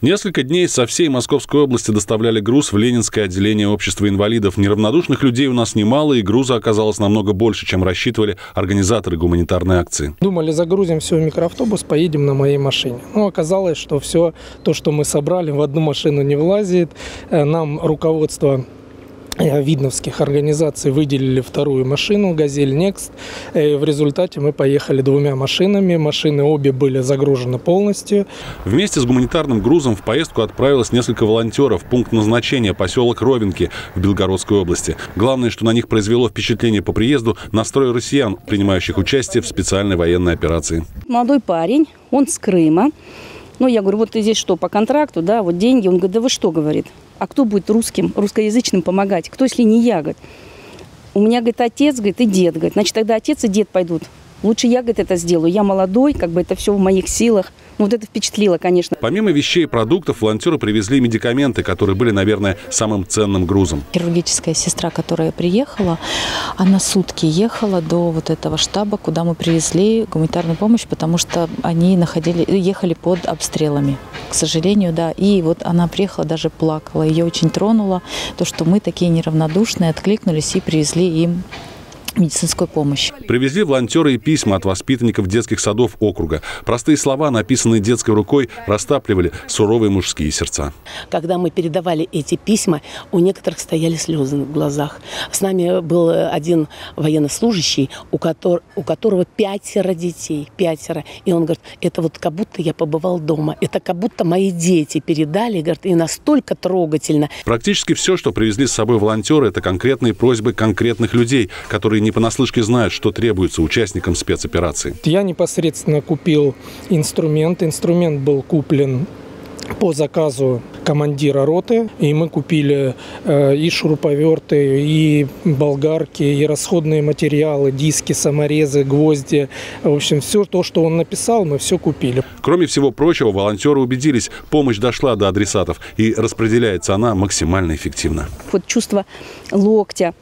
Несколько дней со всей Московской области доставляли груз в Ленинское отделение общества инвалидов. Неравнодушных людей у нас немало, и груза оказалось намного больше, чем рассчитывали организаторы гуманитарной акции. Думали, загрузим все в микроавтобус, поедем на моей машине. Но оказалось, что все то, что мы собрали, в одну машину не влазит. Нам руководство видновских организаций выделили вторую машину «Газель Некст». В результате мы поехали двумя машинами. Машины обе были загружены полностью. Вместе с гуманитарным грузом в поездку отправилось несколько волонтеров. Пункт назначения – поселок Ровенки в Белгородской области. Главное, что на них произвело впечатление по приезду – настрой россиян, принимающих участие в специальной военной операции. Молодой парень, он с Крыма. Ну, я говорю, вот ты здесь что, по контракту, да, вот деньги. Он говорит, да вы что, говорит, а кто будет русскоязычным помогать? Кто, если не я, говорит? У меня, говорит, отец, говорит, и дед, говорит. Значит, тогда отец и дед пойдут. Лучше я, говорит, это сделаю. Я молодой, как бы это все в моих силах. Ну, вот это впечатлило, конечно. Помимо вещей и продуктов, волонтеры привезли медикаменты, которые были, наверное, самым ценным грузом. Хирургическая сестра, которая приехала, она сутки ехала до вот этого штаба, куда мы привезли гуманитарную помощь, потому что они ехали под обстрелами, к сожалению, да. И вот она приехала, даже плакала. Ее очень тронуло то, что мы такие неравнодушные, откликнулись и привезли им медицинскую помощь. Привезли волонтеры и письма от воспитанников детских садов округа. Простые слова, написанные детской рукой, растапливали суровые мужские сердца. Когда мы передавали эти письма, у некоторых стояли слезы в глазах. С нами был один военнослужащий, у которого 5 детей. 5. И он говорит, это вот как будто я побывал дома. Это как будто мои дети передали, говорит, и настолько трогательно. Практически все, что привезли с собой волонтеры, это конкретные просьбы конкретных людей, которые не понаслышке знают, что требуется участникам спецоперации. Я непосредственно купил инструмент. Инструмент был куплен по заказу командира роты. И мы купили и шуруповерты, и болгарки, и расходные материалы, диски, саморезы, гвозди. В общем, все то, что он написал, мы все купили. Кроме всего прочего, волонтеры убедились, помощь дошла до адресатов, и распределяется она максимально эффективно. Вот чувство локтя.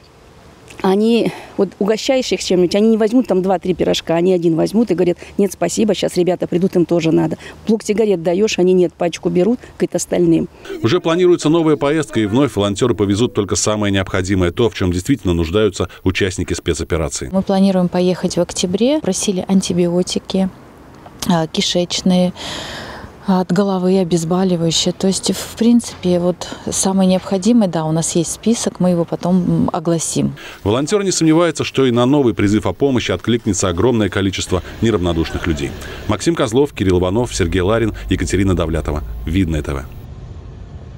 Они, вот угощаешь их чем-нибудь, они не возьмут там 2-3 пирожка, они один возьмут и говорят, нет, спасибо, сейчас ребята придут, им тоже надо. Блок сигарет даешь, они нет, пачку берут, говорит, остальным. Уже планируется новая поездка, и вновь волонтеры повезут только самое необходимое, то, в чем действительно нуждаются участники спецоперации. Мы планируем поехать в октябре, просили антибиотики, кишечные, от головы обезболивающее. То есть, в принципе, вот самое необходимое, да, у нас есть список, мы его потом огласим. Волонтеры не сомневаются, что и на новый призыв о помощи откликнется огромное количество неравнодушных людей. Максим Козлов, Кирилл Иванов, Сергей Ларин, Екатерина Давлятова. Видное ТВ.